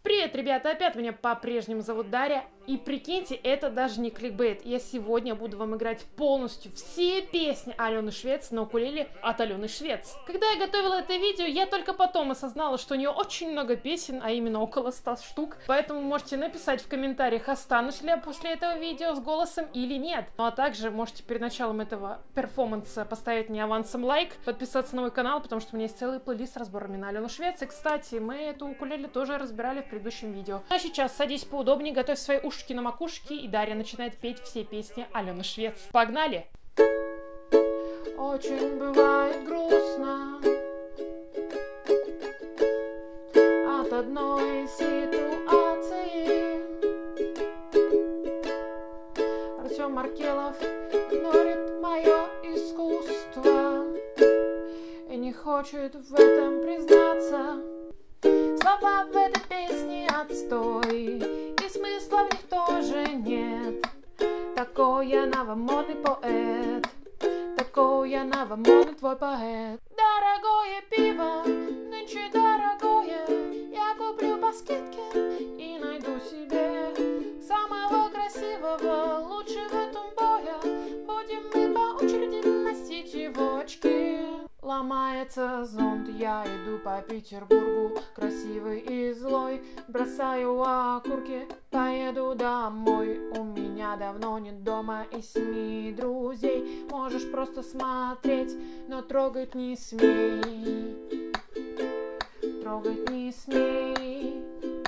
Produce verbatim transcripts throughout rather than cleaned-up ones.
Привет, ребята, опять меня по-прежнему зовут Дарья. И прикиньте, это даже не кликбейт. Я сегодня буду вам играть полностью все песни Алены Швец на укулеле от Алены Швец. Когда я готовила это видео, я только потом осознала, что у нее очень много песен, а именно около ста штук. Поэтому можете написать в комментариях, останусь ли я после этого видео с голосом или нет. Ну а также можете перед началом этого перформанса поставить мне авансом лайк, подписаться на мой канал, потому что у меня есть целый плейлист с разборами на Алену Швец. И, кстати, мы эту укулеле тоже разбирали в предыдущем видео. А сейчас садись поудобнее, готовь свои ушки на макушке, и Дарья начинает петь все песни Алены Швец. Погнали! Очень бывает грустно от одной ситуации. Артем Маркелов игнорит мое искусство и не хочет в этом признаться. Слова в этой песне отстой, и смысла в них тоже нет. Такой я новомодный поэт, такой я новомодный твой поэт. Дорогое пиво, нынче дорогое, я куплю по скидке и найду себе самого красивого, лучшего тумбоя. Будем мы по очереди носить его очки. Ломается зонт, я иду по Петербургу, красивый и злой, бросаю окурки, поеду домой. У меня давно нет дома и семьи друзей. Можешь просто смотреть, но трогать не смей. Трогать не смей.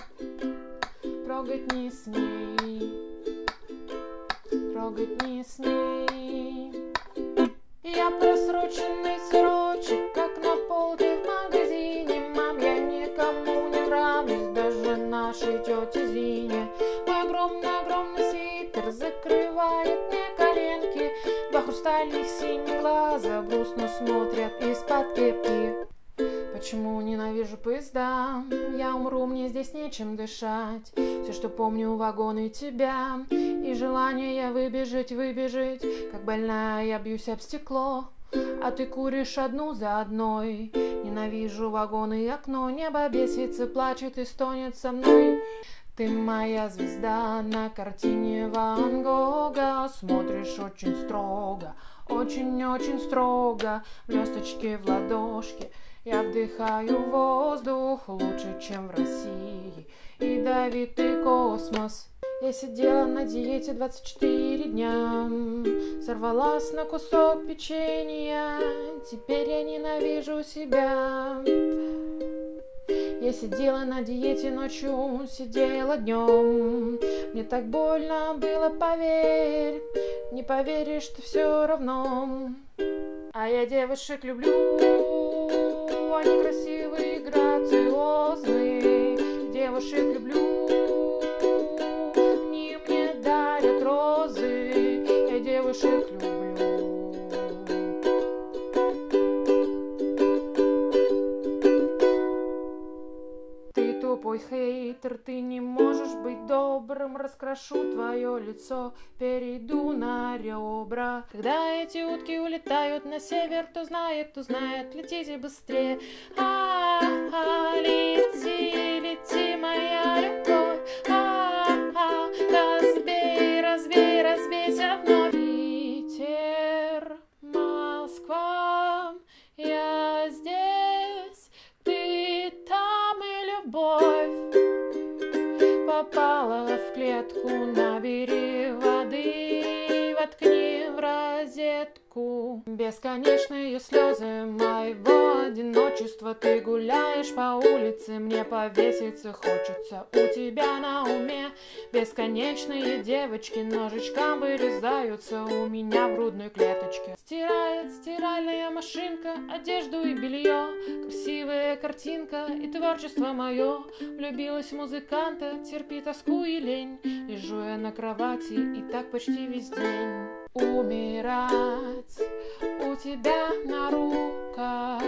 Трогать не смей. Трогать не смей. Я просроченный сырочек, как на полке в магазине. Мам, я никому не нравлюсь, даже нашей тете Зине. Мой огромный-огромный свитер закрывает мне коленки. Два хрустальных синих глаза грустно смотрят из-под кепки. Почему ненавижу поезда? Я умру, мне здесь нечем дышать. Все, что помню, вагоны тебя. И желание выбежать, выбежать. Как больная я бьюсь об стекло, а ты куришь одну за одной. Ненавижу вагоны и окно. Небо бесится, плачет и стонет со мной. Ты моя звезда на картине Ван Гога. Смотришь очень строго, очень-очень строго. Блесточки в ладошке. Я вдыхаю воздух лучше, чем в России. Ядовитый космос. Я сидела на диете двадцать четыре дня, сорвалась на кусок печенья. Теперь я ненавижу себя. Я сидела на диете ночью, сидела днем. Мне так больно было, поверь. Не поверишь, что все равно. А я девушек люблю, они красивые, грациозные. Девушек люблю, они мне дарят розы. Я девушек люблю. Ты тупой хейтер, ты не можешь быть добрым. Раскрашу твое лицо, перейду на ребра. Когда эти утки улетают на север, кто знает, кто знает, летите быстрее. А-а-а, лети, лети, моя любовь. А-а-а, разбей, разбей, разбейся вновь. Питер, Москва, я здесь, ты там, и любовь попала в клетку. Набери воды, воткни в розетку. Бесконечные слезы моего одиночества. Ты гуляешь по улице, мне повеситься хочется у тебя на уме. Бесконечные девочки ножичком вырезаются у меня в грудной клеточке. Стирает стиральная машинка одежду и белье. Красивая картинка и творчество мое. Влюбилась в музыканта, терпи тоску и лень. Лежу я на кровати и так почти весь день. Умирать у тебя на руках,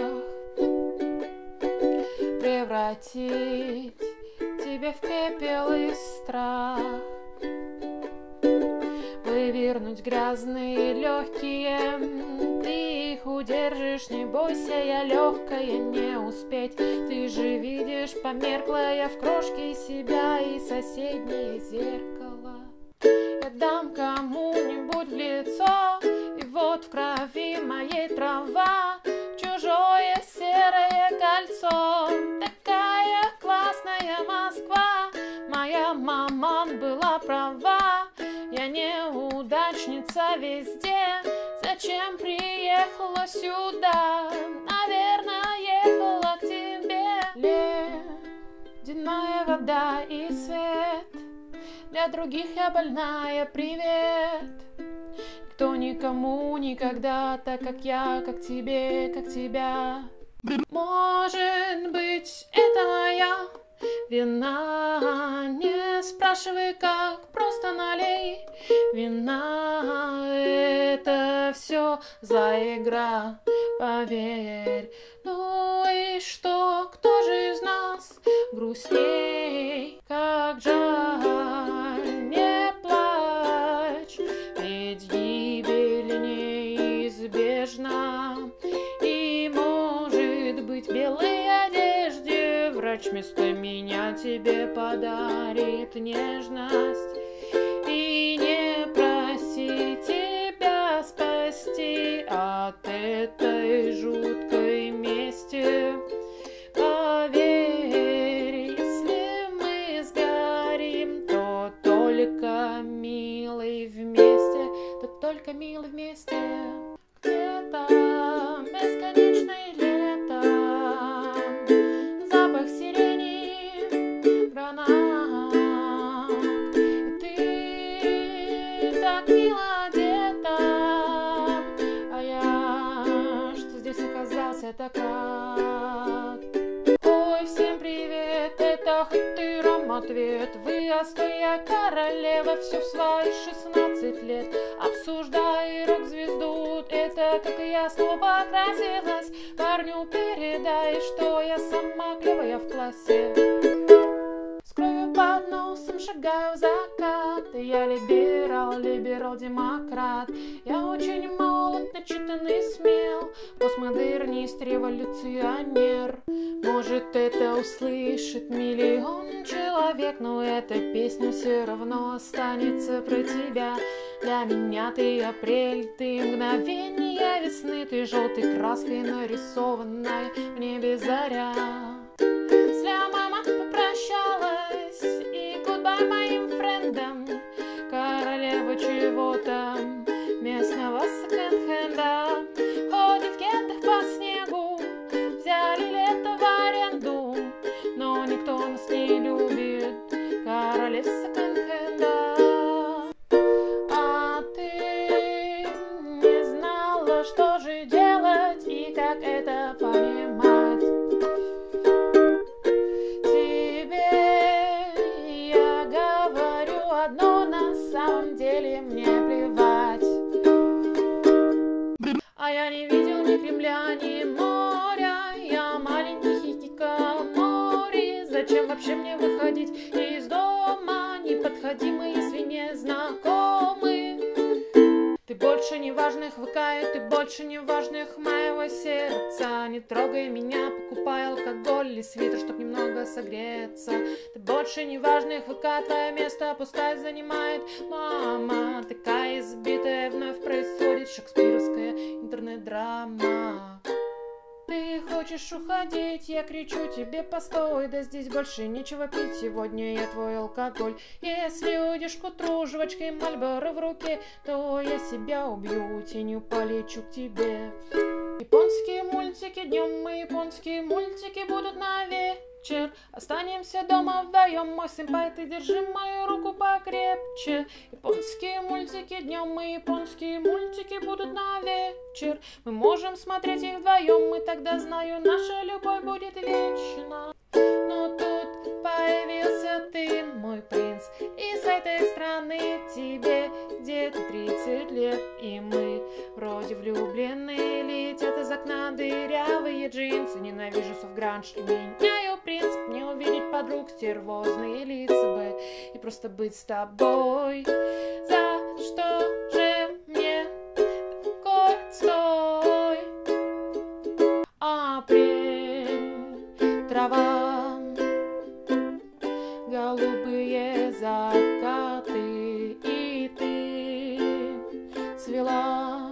превратить тебя в пепел и страх. Выбирать выдернуть грязные легкие. Ты их удержишь, не бойся, я легкая, не успеть. Ты же видишь, померкла я в крошке себя и соседнее зеркало. Я дам кому-нибудь в лицо, и вот в крови моей трава, чужое серое кольцо. Такая классная Москва, моя мама была права. Я неудачница везде, зачем приехала сюда? Наверное, ехала к тебе. Ледяная вода и свет, для других я больная, привет. Кто никому никогда так, как я, как тебе, как тебя. Может быть, это моя вина, не спрашивай как, просто налей вина. Это все за игра, поверь. Ну и что, кто же из нас грустней? Как жаль, не плачь, ведь гибель неизбежна. И может быть, в белой одежде врач вместо меня тебе подарит нежность. И не проси тебя спасти от этой жуткой мести. Поверь, если мы сгорим, то только милый вместе, то только милый вместе. Где-то бесконечное лето, запах сирени, гранат. И ты так мило одета, а я, что здесь оказался так рад. Ой, всем привет, это Хатырам ответ. Вы, а сто я королева, все в свои шестнадцать лет. Обсуждай рок-звезду, это как и я снова покрасилась. Парню передай, что я сама клевая в классе. С кровью под носом шагаю в закат. Я либерал, либерал-демократ. Я очень молод, начитанный, смел, постмодернист, революционер. Может, это услышит миллион человек, но эта песня все равно останется про тебя. Для меня ты апрель, ты мгновение весны, ты желтой краской нарисованная в небе заря. Зря мама попрощалась, и гудбай моим френдам. Королева чего-то, местного секонд-хенда. Ходит в кедах по снегу, взяли лето в аренду, но никто нас не любит, королев секонд-хенда. А ты не знала, что же делать и как это понимать. Тебе я говорю одно, на самом деле мне плевать. А я не видел ни Кремля, ни моря, я маленький хикикамори. Зачем вообще мне выходить из дома? Не подходи мы, если не знакомы. Ты больше не важных выкает, ты больше не важных моего сердца. Не трогай меня, покупай алкоголь и свитер, чтоб немного согреться. Ты больше не важных выкает, твое место пускай занимает мама. Такая избитая вновь происходит шекспировская интернет-драма. Ты хочешь уходить, я кричу тебе постой, да здесь больше нечего пить, сегодня я твой алкоголь. Если уйдешь к утру жвачкой Мальборо в руке, то я себя убью, тенью полечу к тебе. Японские мультики днем, мы японские мультики будут на вечер. Останемся дома вдвоем, мой сэмпай, ты держи мою руку покрепче. Японские мультики днем, мы японские мультики будут на вечер. Мы можем смотреть их вдвоем, мы тогда, знаю, наша любовь будет вечна. Но тут появился ты, мой принц, и с этой страны тебе где-то тридцать лет, и мы вроде влюблены. Летят из окна дырявые джинсы, ненавижу софтгранж и меняю принцип. Не увидеть подруг, стервозные лица бы, и просто быть с тобой. За что же голубые закаты, и ты цвела,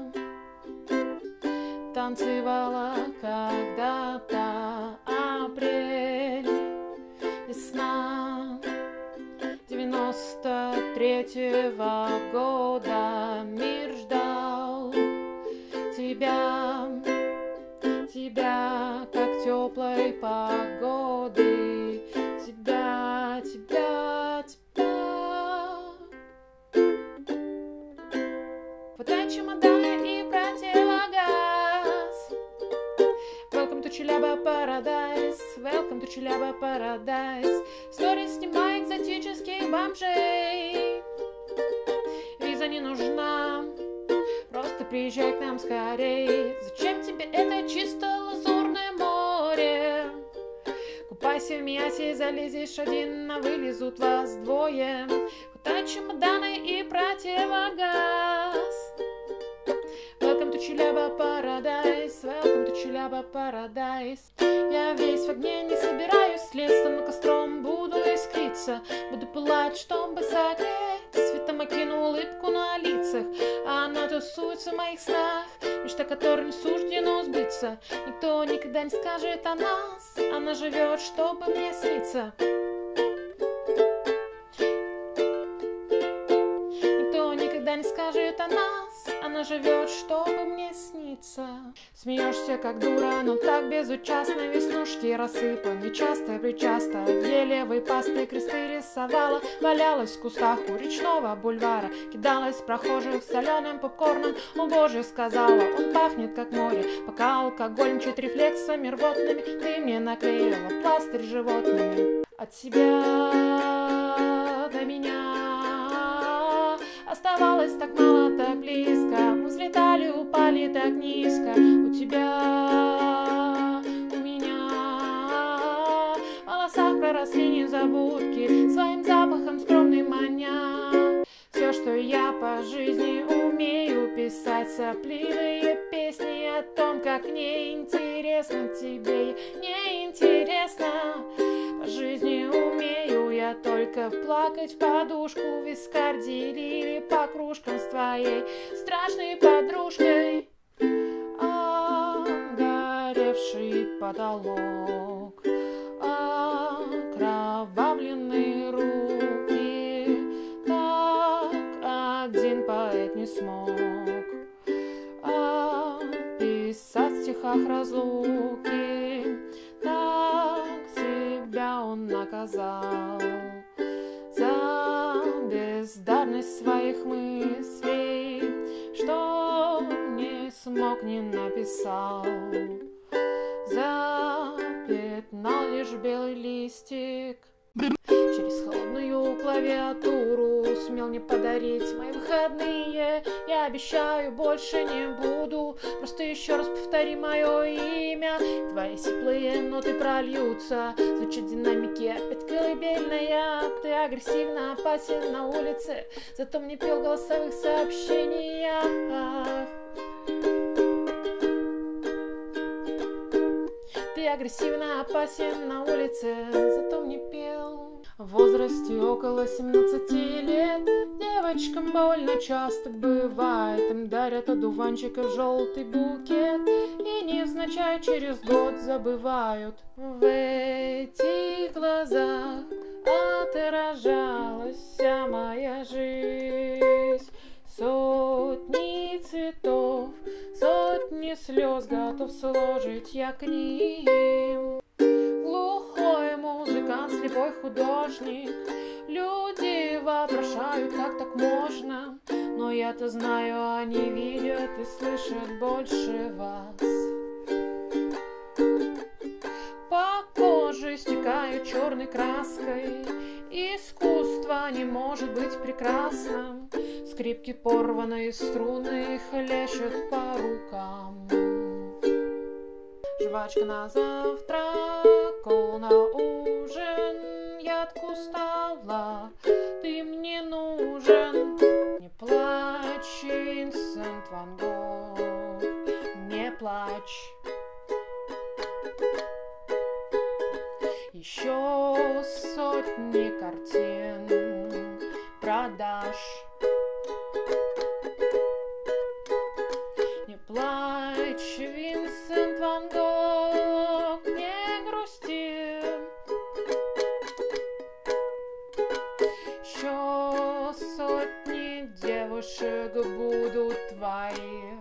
танцевала когда-то апрель, весна девяносто третьего года. Мир ждал тебя, тебя, как теплой погоды, тебя, тебя, тебя. Хватай чемоданы и противогаз. Welcome to Челяба Paradise, welcome to Челяба Paradise. Сторис снимай экзотических бомжей. Виза не нужна, просто приезжай к нам скорей. Зачем тебе это чисто лазурное море? Купайся в Миасе, залезешь один, а вылезут вас двое. Хватай чемоданы и противогаз. Welcome to Челяба Paradise, welcome to Челяба Paradise. Я весь в огне, не собираюсь слезть, но костром буду искриться. Буду пылать, чтобы согреть, светом окину улыбку на лицах. А она тусуется в моих снах, мечта которой не суждено сбыться. Никто никогда не скажет о нас, она живет, чтобы мне сниться. Никто никогда не скажет о нас, она живет, чтобы мне сниться. Смеешься как дура, но так безучастно. Веснушки рассыпаны часто, причасто. Где левой пастой кресты рисовала, валялась в кустах у речного бульвара, кидалась в прохожих соленым попкорном. О боже, сказала, он пахнет как море, пока алкоголь мчит рефлексами рвотными. Ты мне наклеила пластырь животными. От тебя до меня оставалось так мало, так близко. Мы взлетали, упали так низко. У тебя, у меня в волосах проросли незабудки, своим запахом скромным маня. Все, что я по жизни умею, писать сопливые песни о том, как неинтересно тебе, неинтересно. По жизни умею я только плакать в подушку, вискарь делили по кружкам с твоей страшной подружкой. Обгоревший потолок, окровавленные руки, так один поэт не смог описать в стихах разлуки. Так себя он наказал за бездарность своих мыслей, что не смог, не написал. Запятнал лишь белый листик, через холодную клавиатуру сумел не подарить мои выходные. Я обещаю, больше не буду, просто еще раз повтори мое имя. Твои сиплые ноты прольются, звучат динамики опять колыбельная. Ты агрессивно опасен на улице, зато мне пел в голосовых сообщениях. Ты агрессивно опасен на улице, зато мне пел. В возрасте около семнадцати лет девочкам больно часто бывает. Им дарят одуванчиков желтый букет и невзначай через год забывают. В этих глазах отражалась вся моя жизнь. Сотни цветов, сотни слез готов сложить я к ним. Глухой музыкант, слепой художник, люди вопрошают, как так можно. Но я-то знаю, они видят и слышат больше вас. По коже стекаю черной краской, искусство не может быть прекрасным. Скрипки порванные струны хлещут по рукам. Жвачка на завтрак, кол на ужин. Я так устала, ты мне нужен. Не плачь, Винсент Ван Гог, не плачь. еще сотни картин продашь. Не плачь, Винсент Ван Гог, не грусти. Еще сотни девушек будут твои.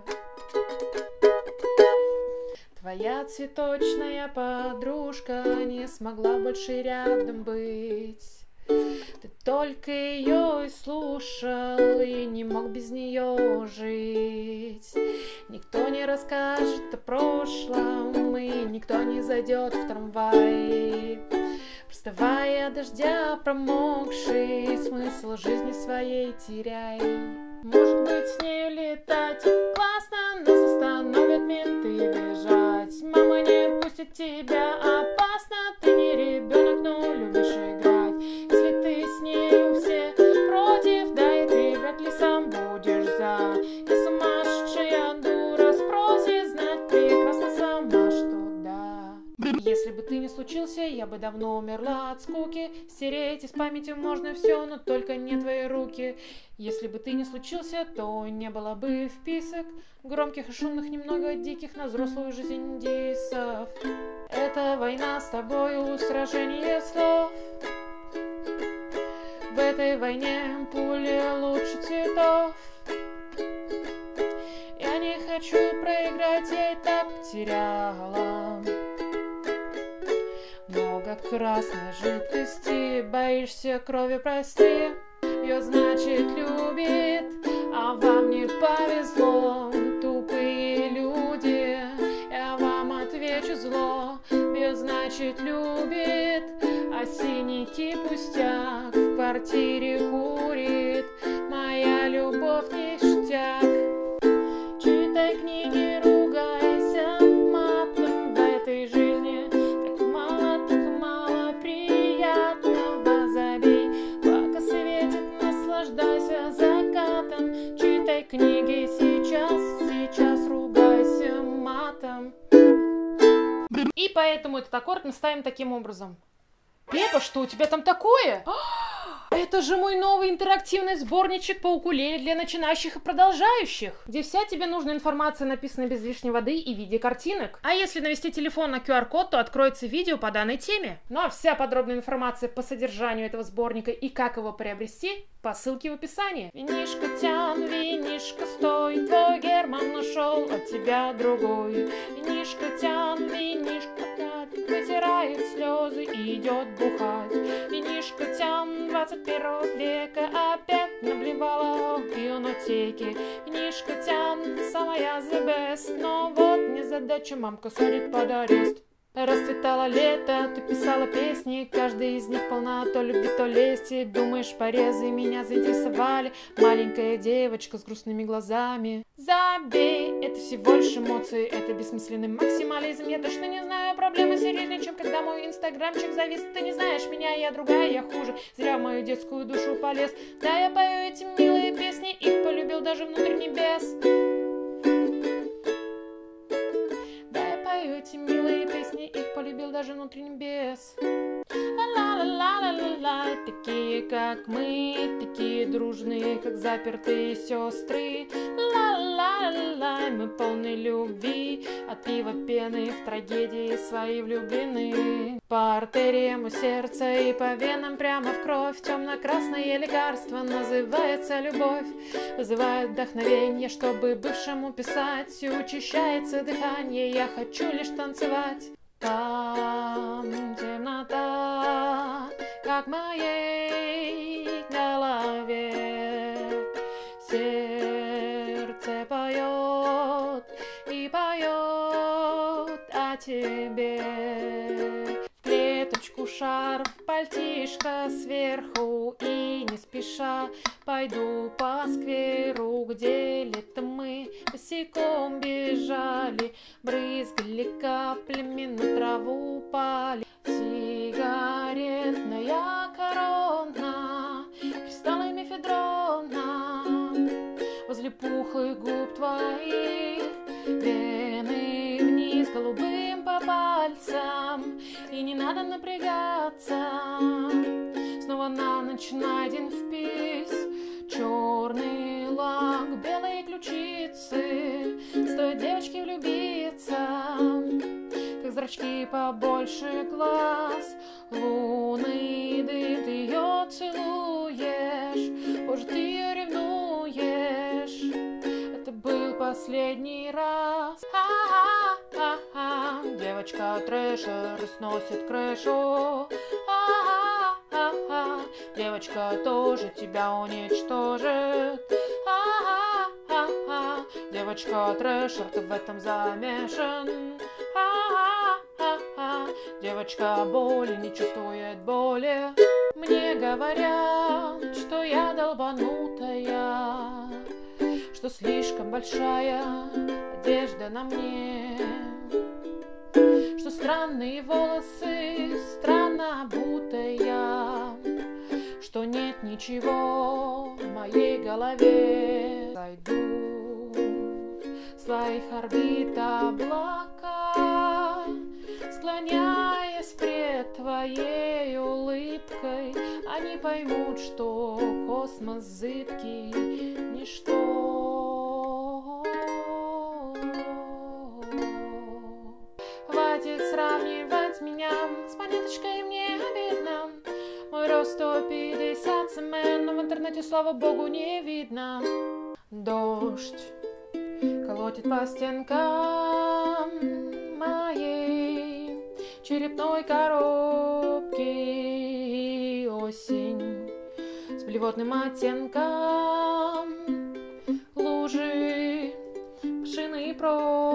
Твоя цветочная подружка не смогла больше рядом быть. Ты только ее и слушал, и не мог без нее жить. Никто не расскажет о прошлом, и никто не зайдет в трамвай. Проставая от дождя промокший, смысл жизни своей теряй. Может быть, с нею летать классно, нас остановят менты бежать. Мама не пустит тебя, опасно, ты не ребенок, но любишь играть. Если ты с нею все против, да и ты вряд ли сам будешь за. И сумасшедшая дура спросит, знать прекрасно сама, что да. Если бы ты не случился, я бы давно умерла от скуки. Стереть из памяти можно все, но только не твои руки. Если бы ты не случился, то не было бы вписок громких и шумных, немного диких на взрослую жизнь индейцев. Это война с тобою, сражение слов. В этой войне пули лучше цветов. Я не хочу проиграть, я и так потеряла много красной жидкости. Боишься крови, прости. Бьет, значит, любит, а вам не повезло, тупые люди. Я вам отвечу зло. Бьет, значит, любит, а синяки пустяк. В квартире курит, моя любовь ништяк. Читай книги, ругайся матом. В этой жизни так мало, так мало приятного. Забей, пока светит, наслаждайся закатом. Читай книги сейчас, сейчас ругайся матом. И поэтому этот аккорд мы ставим таким образом. Пепа, что у тебя там такое? Это же мой новый интерактивный сборничек по укулеле для начинающих и продолжающих, где вся тебе нужная информация написана без лишней воды и в виде картинок. А если навести телефон на ку ар код, то откроется видео по данной теме. Ну а вся подробная информация по содержанию этого сборника и как его приобрести по ссылке в описании. Винишко тян, винишко стой, твой Герман нашел от тебя другой. Винишко тян, винишко тян, вытирает слезы и идет бухать. Винишко тян, двадцать первого века опять наблевала в библиотеке. Винишко тян, самая the best, но вот незадача, мамка садит под арест. Расцветало лето, ты писала песни, каждая из них полна то любви, то лести. Думаешь, порезы меня заинтересовали, маленькая девочка с грустными глазами. Забей, это всего лишь эмоции, это бессмысленный максимализм. Я точно не знаю, проблемы серьезнее, чем когда мой инстаграмчик завис. Ты не знаешь меня, я другая, я хуже, зря в мою детскую душу полез. Да, я пою эти милые песни, их полюбил даже внутрь небес. Эти милые песни, их полюбил даже внутри небес. Ла-ла-ла-ла-ла-ла, такие как мы, такие дружные, как запертые сестры. Ла-ла-ла-ла, мы полны любви, от пива пены в трагедии свои влюблены. По артериям у сердца и по венам прямо в кровь темно-красное лекарство называется любовь. Вызывает вдохновение, чтобы бывшему писать, и учащается дыхание, я хочу лишь танцевать. Там темнота, как в моей голове, сердце поет и поет о тебе. В клеточку шарф, пальтишко сверху, и не спеша пойду по скверу, где летом мы босиком бежали, брызгали каплями, на траву упали. Сигаретная корона, кристаллы мефедрона, возле пухлых губ твоих, вены вниз голубым по пальцам, и и не надо напрягаться. Снова на ночь найден впис. Черный лак, белые ключицы. Стоит девочке влюбиться, как зрачки побольше глаз. Лунный дым, ты ее целуешь, позже ты ее ревнуешь. Это был последний раз. А-а-а-а. Девочка трэшер сносит крышу. А-а-а-а. Девочка тоже тебя уничтожит. А-а-а-а. Девочка трэшер, ты в этом замешан. А-а-а-а. Девочка боли не чувствует боли. Мне говорят, что я долбанутая, что слишком большая одежда на мне, что странные волосы странно обутая, что нет ничего в моей голове. Сойду с своих орбит облака, склоняясь пред твоей улыбкой, они поймут, что космос зыбкий, ничто. Хватит сравнивать меня с монеточкой, мне обидно. Мой рост сто пятьдесят сантиметров, но в интернете, слава богу, не видно. Дождь колотит по стенкам моей черепной коробки. Осень с блевотным оттенком, лужи, машины и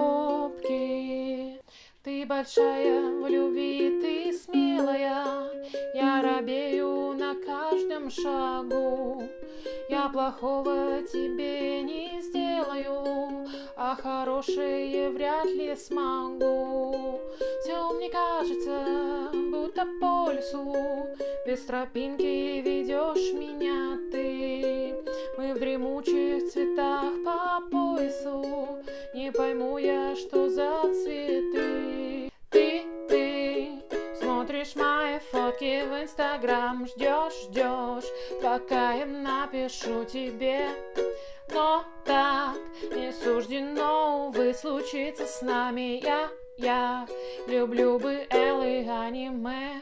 пробки. Ты большая в любви, ты смелая, я робею на каждом шагу. Я плохого тебе не сделаю, а хорошее вряд ли смогу. Все мне кажется, будто по лесу без тропинки ведешь меня ты. Мы в дремучих цветах по поясу, не пойму я, что за цветы. Ты, ты смотришь мои фотки в Инстаграм, ждешь, ждешь, пока я напишу тебе. Но так не суждено, увы, случится с нами. Я, я люблю бы Элли аниме.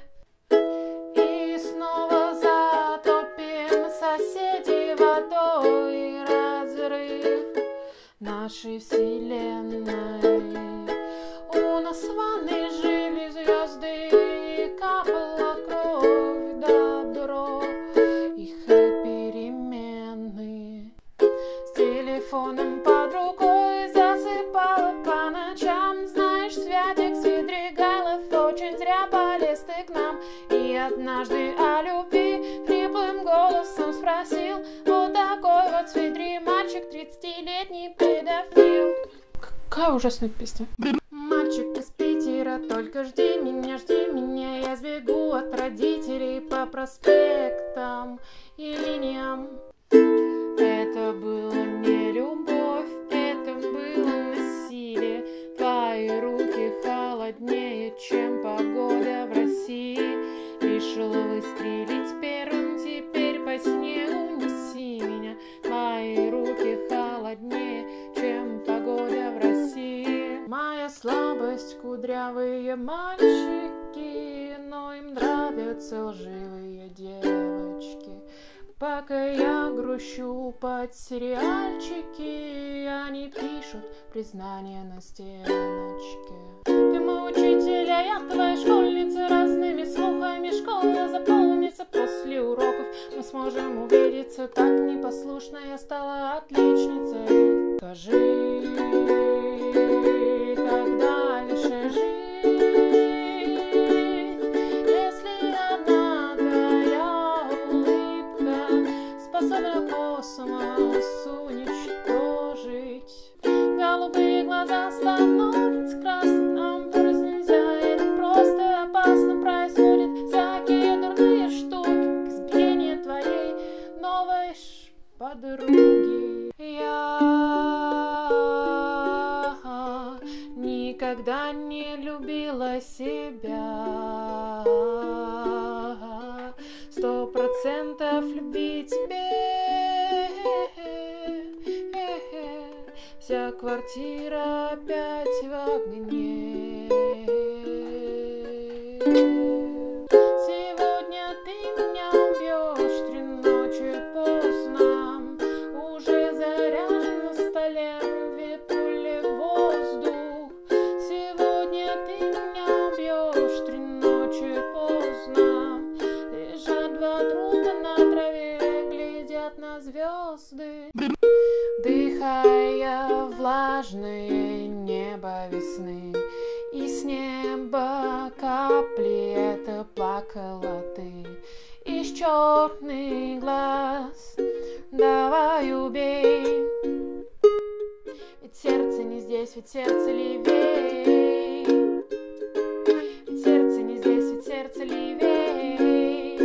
И снова затопим соседей водой, разрыв нашей вселенной. У нас в ванной жили звезды, и капала кровь, добро и перемены. С телефоном под рукой засыпала по ночам. Знаешь, Святик Свидригалов очень зря полез ты к нам. И однажды о любви хриплым голосом спросил: вот такой вот Свидри мальчик, тридцатилетний педофил. Какая ужасная песня. Мальчик из Питера, только жди меня, жди меня. Я сбегу от родителей по проспектам и линиям. Это было не любовь, это было насилие. Твои руки холоднее, чем погода в России. Решил выстрелить первым, теперь по снегу неси меня. Твои руки холоднее, чем погода в России. Моя слабость — кудрявые мальчики, но им нравятся лживые девочки. Пока я грущу под сериальчики, они пишут признания на стеночке. Ты мой учитель, а я твоя школьница. Разными слухами школа заполнится. После уроков мы сможем увидеться. Так непослушно я стала отличницей. Скажи, как дальше жить, если одна твоя улыбка способна космос уничтожить? Голубые глаза становятся красным, вырос нельзя, это просто опасно. Происходят всякие дурные штуки, к избиению твоей новой подруги. Я никогда не любила себя. в любви тебе. Вся квартира опять в огне. Сегодня ты меня убьешь три ночи поздно. Уже заряжен на столе две пули в воздух. Сегодня ты меня убьешь три ночи поздно. Лежат два трупа на траве, глядят на звезды. Дыхая влажное небо весны, и с неба капли, это плакала ты. Из черных глаз давай убей, ведь сердце не здесь, ведь сердце левей. Ведь сердце не здесь, ведь сердце левей.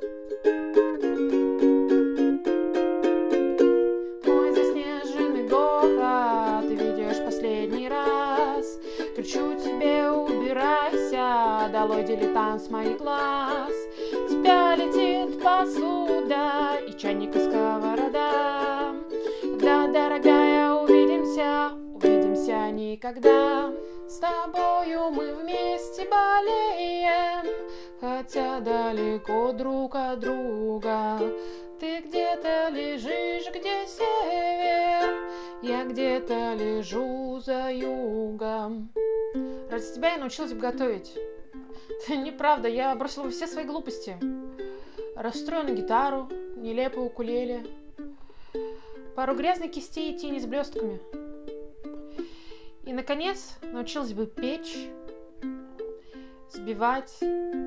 Мой заснеженный город видишь последний раз. Кричу тебе, убирайся, долой дилетант с моих глаз. Тебя летит посуда и чайник и сковорода. Когда, дорогая, увидимся, увидимся никогда. С тобою мы вместе болеем, хотя далеко друг от друга. Ты где-то лежишь, где север, я где-то лежу за югом. Ради тебя я научилась бы готовить. Неправда, я бросила все свои глупости. Расстроенную гитару, нелепую укулеле, пару грязных кистей и тени с блестками. И, наконец, научилась бы печь, взбивать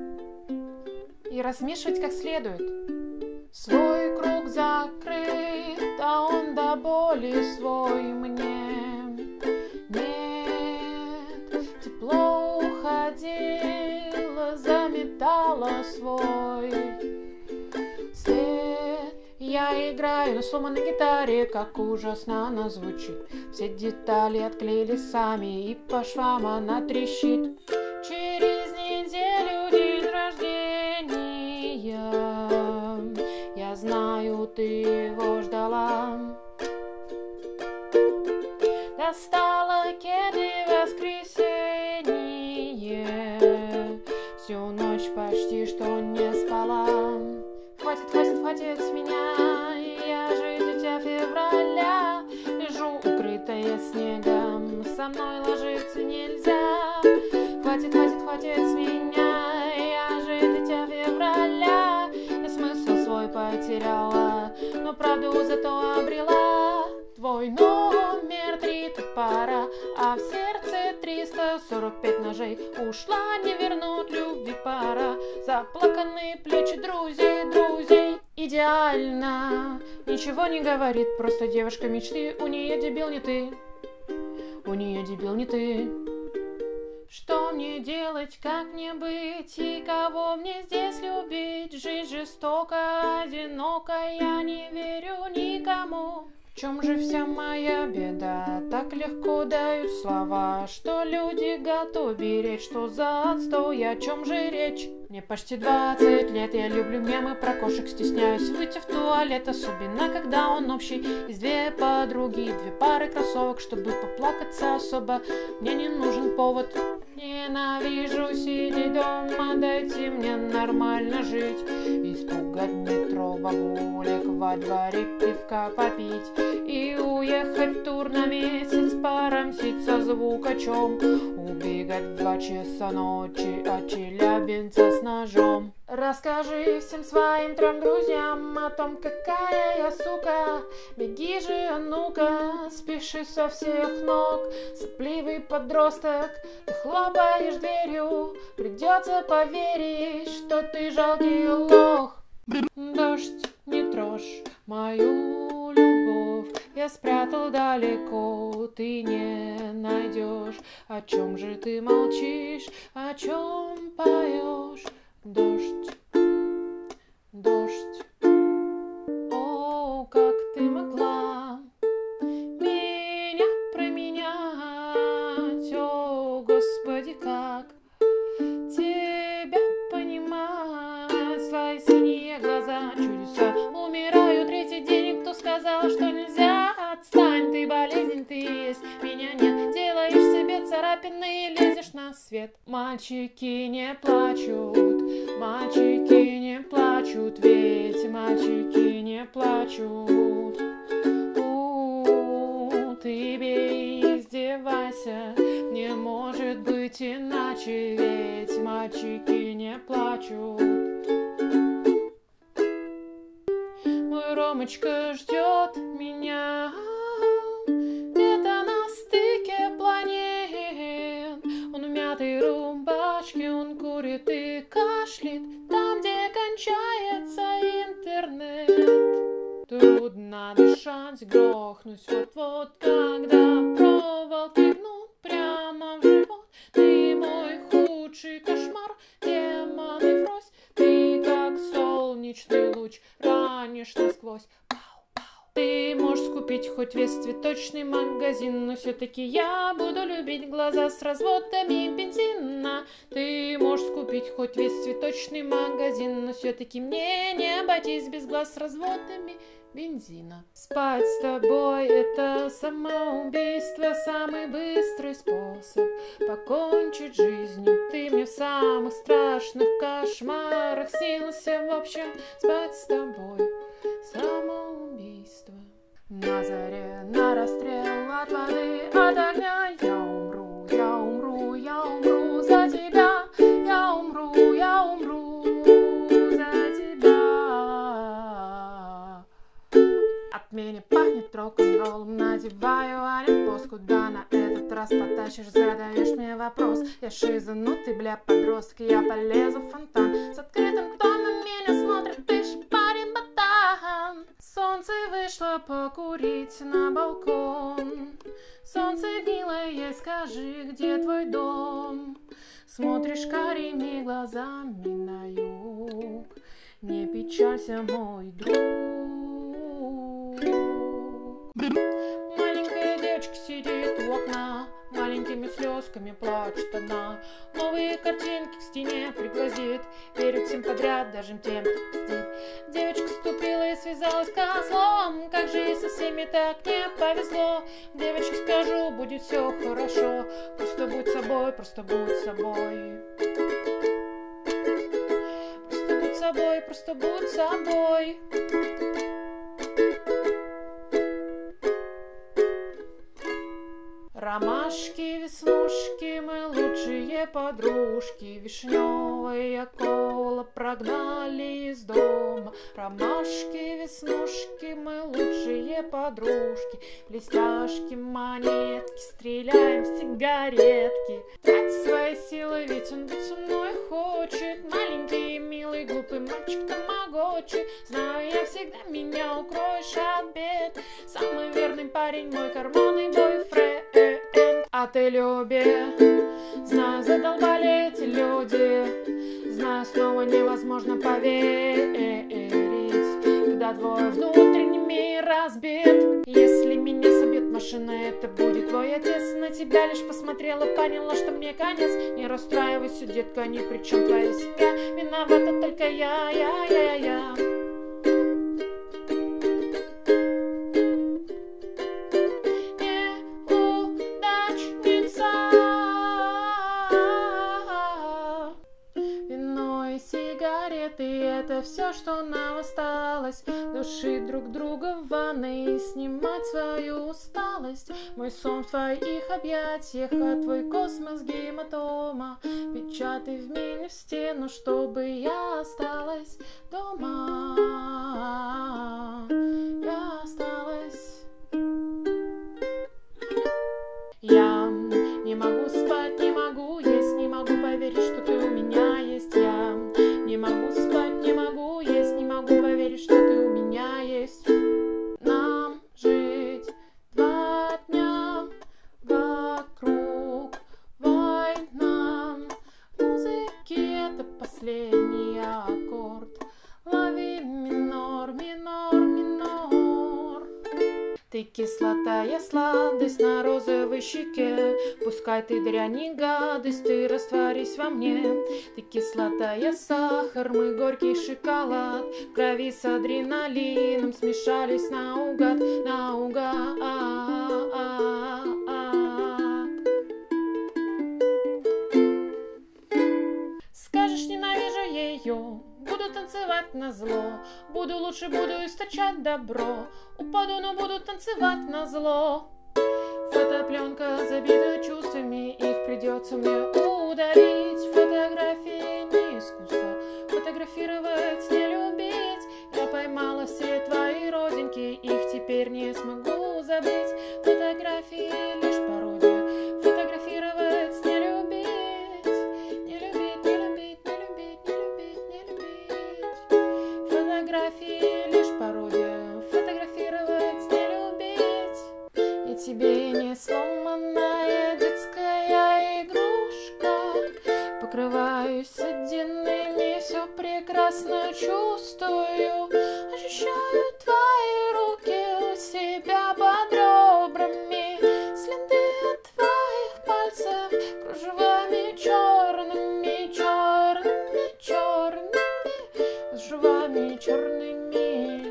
и размешивать как следует. Свой круг закрыт, а он до боли свой мне. Нет, тепло уходило, заметало свой след. Я играю на сломанной гитаре, как ужасно она звучит. Все детали отклеились сами, и по швам она трещит. Через неделю день рождения, я знаю, ты его ждала. Достала кеды в воскресенье, всю ночь почти что не спала. Хватит, хватит, хватит с меня, я же дитя февраля. Лежу, укрытая снегом, со мной ложиться нельзя. Хватит, хватит, хватит с меня, я же дитя февраля. Я смысл свой потеряла, но правду зато обрела. Твой номер три топора, а в сердце триста сорок пять ножей. Ушла, не вернуть любви пара, заплаканные плечи друзей, друзей. Идеально, ничего не говорит, просто девушка мечты. У нее дебил не ты, у нее дебил не ты. Что мне делать, как мне быть, и кого мне здесь любить? Жизнь жестока, одинока, я не верю никому. В чем же вся моя беда? Так легко дают слова, что люди готовы беречь, что за отстой, о чем же речь? Мне почти двадцать лет, я люблю мемы про кошек, стесняюсь выйти в туалет, особенно когда он общий. Есть две подруги, две пары кроссовок, чтобы поплакаться особо мне не нужен повод. Ненавижу сидеть дома, дайте мне нормально жить. Испугать метро бабулек, во дворе пивка попить и уехать в тур на месяц, порамсить со звукачом, убегать в два часа ночи от челябинца с ножом. Расскажи всем своим трем друзьям о том, какая я сука. Беги же, а ну-ка, спеши со всех ног. Сопливый подросток, ты хлопаешь дверью, придется поверить, что ты жалкий лох. Дождь, не трожь мою любовь, я спрятал далеко, ты не найдешь. О чем же ты молчишь, о чем поешь? Дождь, дождь, о, как ты могла меня променять, о, Господи, как тебя понимать, свои синие глаза, чудеса царапины лезешь на свет. Мальчики не плачут, мальчики не плачут, ведь мальчики не плачут. У-у-у, ты бей, издевайся, не может быть иначе, ведь мальчики не плачут. Мой Ромочка ждет меня где-то на стыке планет. Он в мятой рубашке, он курит и кашляет там, где кончается интернет. Трудно дышать, грохнусь вот-вот, когда проволоки гнут прямо в живот. Ты мой худший кошмар, демоны врозь, ты как солнечный луч, ранишь насквозь. Ты можешь скупить хоть весь цветочный магазин, но все-таки я буду любить глаза с разводами бензина. Ты можешь скупить хоть весь цветочный магазин, но все-таки мне не обойтись без глаз с разводами бензина. Спать с тобой — это самоубийство, самый быстрый способ покончить с жизнью. Ты мне в самых страшных кошмарах снился. В общем, спать с тобой — самоубийство. На заре, на расстрел, от воды, от огня я умру, я умру, я умру за тебя. Я умру, я умру за тебя. От меня пахнет рок-н-роллом, надеваю олимпос. Куда на этот раз потащишь, задаешь мне вопрос. Я шиза, ну ты, бля, подросток, я полезу в фонтан. С открытым, кто на меня смотрит, ты ж парень ботан. Солнце вышло покурить на балкон. Солнце, милое, скажи, где твой дом? Смотришь карими глазами на юг. Не печалься, мой друг. Маленькая девочка сидит у окна, маленькими слезками плачет она. Новые картинки к стене пригласит, верит всем подряд, даже тем, кто пиздит. Девочка ступила и связалась козлом, как же ей со всеми так не повезло. Девочке скажу, будет все хорошо, просто будь собой, просто будь собой. Просто будь собой, просто будь собой. Ромашки, веснушки, мы лучшие подружки. Вишневая кола прогнали из дома. Ромашки, веснушки, мы лучшие подружки. Блестяшки, монетки, стреляем в сигаретки. Трать свои силы, ведь он быть со мной хочет. Маленький, милый, глупый мальчик тамагочи. Знаю, я всегда меня укроешь от бед. Самый верный парень, мой карманный бойфренд. А ты люби, знаю, задолбали эти люди. Знаю, снова невозможно поверить, когда твой внутренний мир разбит. Если меня собьет машина, это будет твой отец. На тебя лишь посмотрела, поняла, что мне конец. Не расстраивайся, детка, ни при чем твоя семья. Виновата только я, я, я, я, я. И это все, что нам осталось. Души друг друга в ванной и снимать свою усталость. Мой сон в твоих объятиях, а твой космос гематома. Печатай в меня в стену, чтобы я осталась дома. Я осталась. Я не могу спать, не могу есть, не могу поверить, что ты у меня есть. Я не могу спать, не могу есть, не могу поверить, что ты у меня есть. Нам жить два дня, вокруг война. Музыки — это последний аккорд. Лови минор, минор, минор. Ты кислотая сладость на розовой щеке. Пускай ты дрянь и гадость, ты растворись во мне. Ты кислотая сахар, мы горький шоколад. В крови с адреналином смешались наугад, наугад. твое. Буду танцевать на зло, буду лучше, буду источать добро. Упаду, но буду танцевать на зло. Фотопленка забита чувствами, их придется мне удалить. Фотографии не искусство, фотографировать не любить. Я поймала все твои родинки, их теперь не смогу забыть. Фотографии лишь пародия, фотографировать не любить. Не любить, не любить, не любить, не любить, не любить. Фотографии лишь пародия, фотографировать не любить. И тебе не сломанная детская игрушка. Покрываюсь сединами, все прекрасно чувствую. Ощущаю твои руки у себя под ребрами. Следы от твоих пальцев кружевами черными, черными, черными, кружевами черными,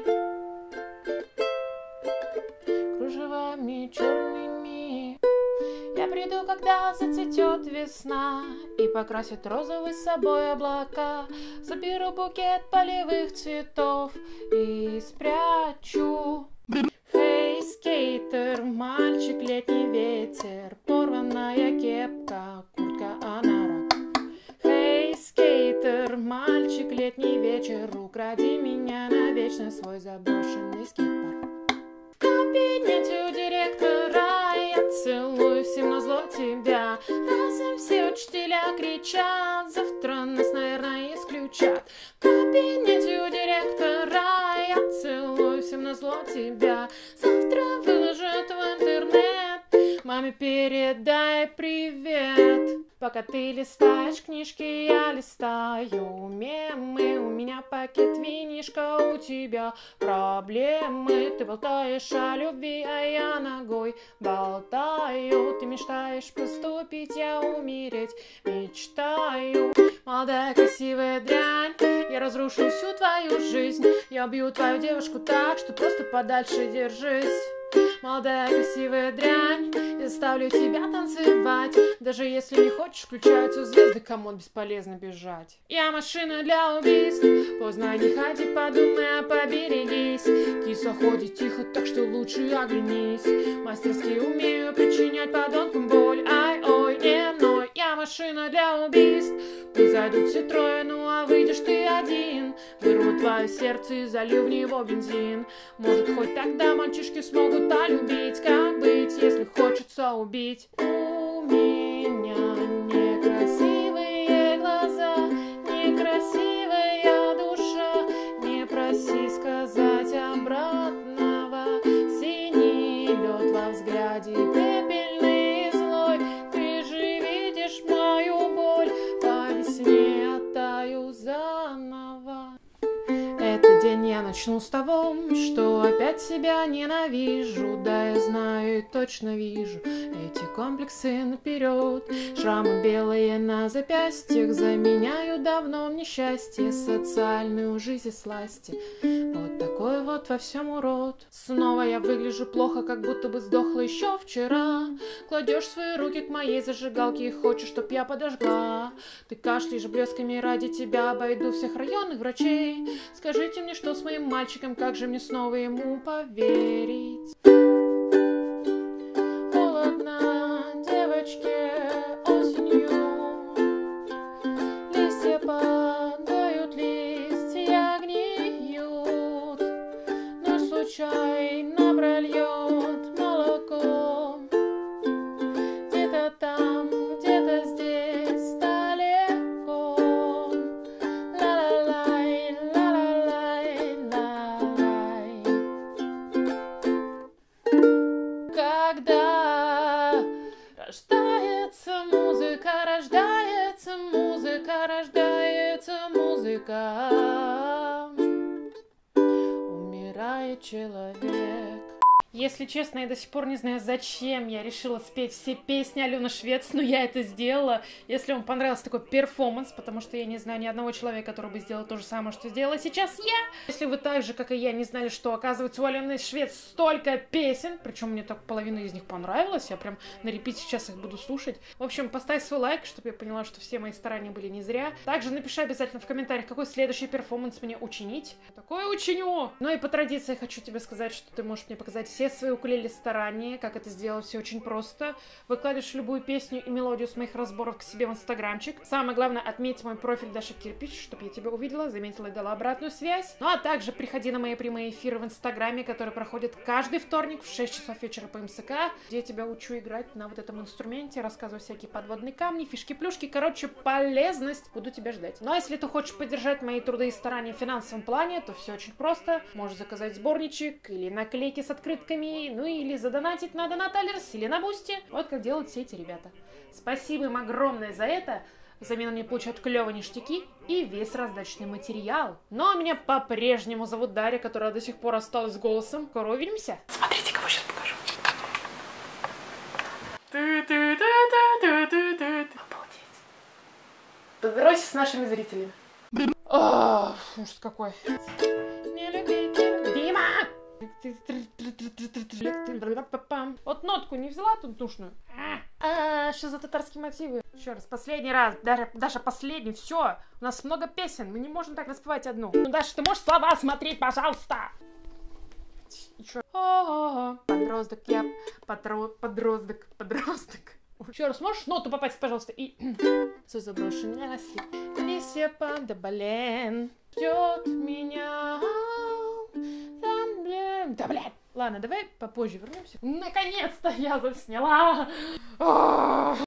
кружевами черными. Я приду, когда зацветет весна и покрасит розовый с собой облака. Заберу букет полевых цветов и спрячу. Хей, скейтер, мальчик, летний ветер, порванная кепка, куртка анорак. Хей, скейтер, мальчик, летний вечер, укради меня навечно свой заброшенный скейт-парк. В кабинете у директора я целую всем назло тебя. Разом все учителя кричат, завтра нас, наверное, исключат. В кабинете у директора я целую всем назло тебя. Завтра выложат в интернет, маме передай привет. Пока ты листаешь книжки, я листаю мемы. У меня пакет винишка, у тебя проблемы. Ты болтаешь о любви, а я ногой болтаю. Ты мечтаешь поступить, я умереть мечтаю. Молодая красивая дрянь, я разрушу всю твою жизнь. Я убью твою девушку так, что просто подальше держись. Молодая красивая дрянь, я заставлю тебя танцевать. Даже если не хочешь, включаются звезды, кому бесполезно бежать. Я машина для убийств, поздно не ходи, подумай, а поберегись. Киса ходит тихо, так что лучше оглянись. Мастерски умею причинять подонкам боль. Ай, ой, не ной, я машина для убийств. Пусть зайдут все трое, ну а выйдешь ты один. Вырву твое сердце и залью в него бензин. Может, хоть тогда мальчишки смогут полюбить. Как быть, если хочется убить? У меня некрасивые глаза, некрасивая душа. Не проси сказать обратного. Синий лед во взгляде, пепельный и злой. Ты же видишь мою боль, по весне я таю заново. Этот день я начну с того, что опять себя ненавижу. Да, я знаю и точно вижу эти комплексы наперед. Шрамы белые на запястьях заменяю давно в несчастье. Социальную жизнь и сласти. Вот такой вот во всем урод. Снова я выгляжу плохо, как будто бы сдохла еще вчера. Кладешь свои руки к моей зажигалке и хочешь, чтоб я подожгла. Ты кашляешь блесками, ради тебя обойду всех районных врачей. Скажите мне, что с моим мальчиком, как же мне снова ему поверить? Холодно девочке осенью, листья падают, листья гниют, но случайно прольет молоко. Где-то там, где-то здесь далеко. Ла-ла-лай, ла-ла-лай, ла-лай. Когда рождается музыка, рождается музыка, рождается музыка, умирает человек. Если честно, я до сих пор не знаю, зачем я решила спеть все песни Алены Швец, но я это сделала. Если вам понравился такой перформанс, потому что я не знаю ни одного человека, который бы сделал то же самое, что сделала сейчас я. Если вы так же, как и я, не знали, что, оказывается, у Алены Швец столько песен, причем мне так половина из них понравилась, я прям на репите сейчас их буду слушать. В общем, поставь свой лайк, чтобы я поняла, что все мои старания были не зря. Также напиши обязательно в комментариях, какой следующий перформанс мне учинить. Такое учиню! Ну и по традиции хочу тебе сказать, что ты можешь мне показать все свои укулеле старания, как это сделать, все очень просто. Выкладываешь любую песню и мелодию с моих разборов к себе в инстаграмчик. Самое главное, отметь мой профиль Даша Кирпич, чтобы я тебя увидела, заметила и дала обратную связь. Ну а также приходи на мои прямые эфиры в инстаграме, которые проходят каждый вторник в шесть часов вечера по МСК, где я тебя учу играть на вот этом инструменте, рассказываю всякие подводные камни, фишки-плюшки, короче, полезность. Буду тебя ждать. Ну а если ты хочешь поддержать мои труды и старания в финансовом плане, то все очень просто. Можешь заказать сборничек или наклейки с открытками, ну или задонатить на Донаtalers или на Бусти. Вот как делают все эти ребята. Спасибо им огромное за это. Взамен они получают клевые ништяки и весь раздачный материал. Но меня по-прежнему зовут Дарья, которая до сих пор осталась с голосом. Скоро увидимся. Смотрите, кого сейчас покажу. Обалдеть. Поздоровайся с нашими зрителями. О, ужас какой. Дима! Вот нотку не взяла тут душную? А, что за татарские мотивы? Еще раз, последний раз. Даже, даже последний. Все. У нас много песен. Мы не можем так распевать одну. Ну, Даша, ты можешь слова смотреть, пожалуйста? Еще. Подросток, я подро... подросток, подросток. Еще раз, можешь ноту попасть, пожалуйста? И... Все заброшенное лисе. Лисья панда, блин, ждет меня. Там, блин. Да, блядь. Ладно, давай попозже вернемся. Наконец-то я засняла.